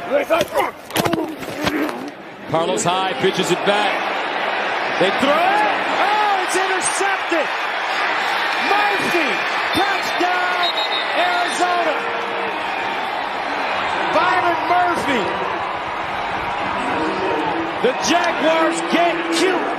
Carlos Hyde pitches it back. They throw it. Oh, it's intercepted. Murphy, touchdown, Arizona. Byron Murphy. The Jaguars get cute.